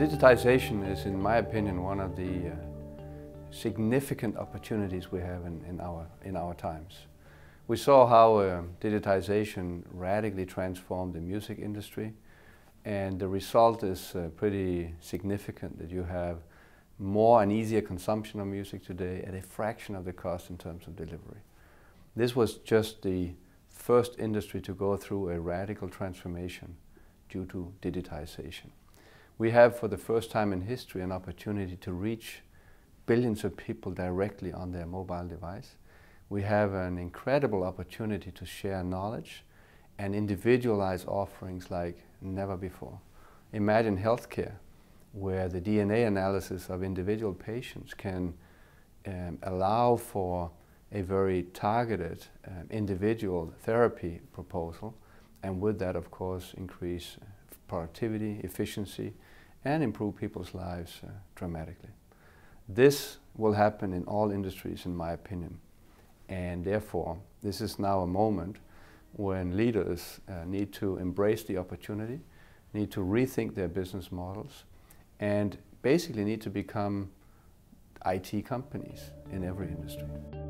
Digitization is, in my opinion, one of the significant opportunities we have in our times. We saw how digitization radically transformed the music industry, and the result is pretty significant, that you have more and easier consumption of music today at a fraction of the cost in terms of delivery. This was just the first industry to go through a radical transformation due to digitization. We have, for the first time in history, an opportunity to reach billions of people directly on their mobile device. We have an incredible opportunity to share knowledge and individualize offerings like never before. Imagine healthcare, where the DNA analysis of individual patients can allow for a very targeted individual therapy proposal, and with that, of course, increase productivity, efficiency, and improve people's lives dramatically. This will happen in all industries, in my opinion, and therefore this is now a moment when leaders need to embrace the opportunity, need to rethink their business models, and basically need to become IT companies in every industry.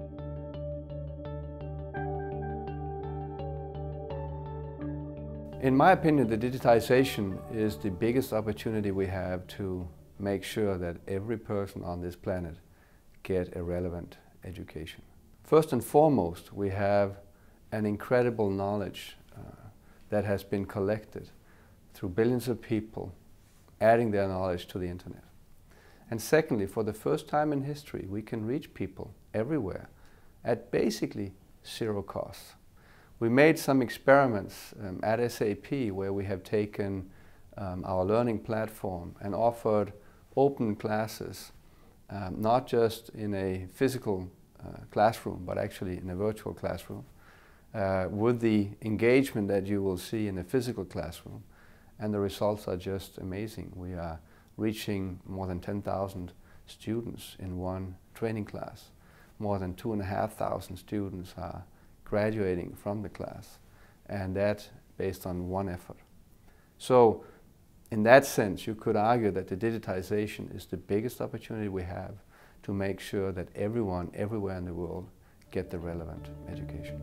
In my opinion, the digitization is the biggest opportunity we have to make sure that every person on this planet get a relevant education. First and foremost, we have an incredible knowledge that has been collected through billions of people adding their knowledge to the internet. And secondly, for the first time in history, we can reach people everywhere at basically zero cost. We made some experiments at SAP where we have taken our learning platform and offered open classes, not just in a physical classroom, but actually in a virtual classroom, with the engagement that you will see in a physical classroom. And the results are just amazing. We are reaching more than 10,000 students in one training class. More than 2,500 students are graduating from the class, and that based on one effort. So in that sense, you could argue that the digitization is the biggest opportunity we have to make sure that everyone, everywhere in the world, get the relevant education.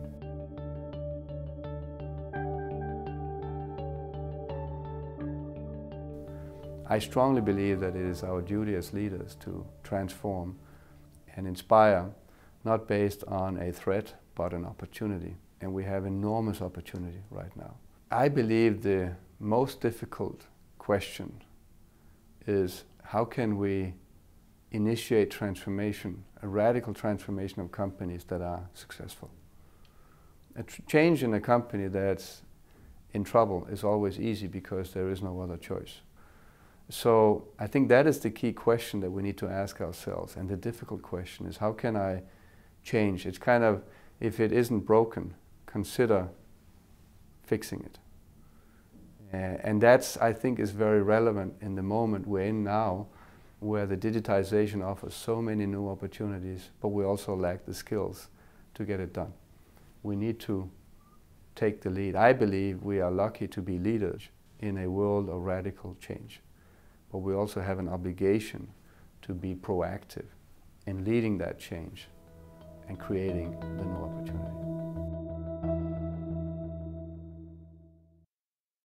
I strongly believe that it is our duty as leaders to transform and inspire, not based on a threat, but an opportunity. And we have enormous opportunity right now. I believe the most difficult question is, how can we initiate transformation, a radical transformation of companies that are successful? A change in a company that's in trouble is always easy because there is no other choice. So I think that is the key question that we need to ask ourselves. And the difficult question is, how can I change? It's kind of, if it isn't broken, consider fixing it. And that's, I think, is very relevant in the moment we're in now, where the digitization offers so many new opportunities, but we also lack the skills to get it done. We need to take the lead. I believe we are lucky to be leaders in a world of radical change, but we also have an obligation to be proactive in leading that change and creating the new opportunity.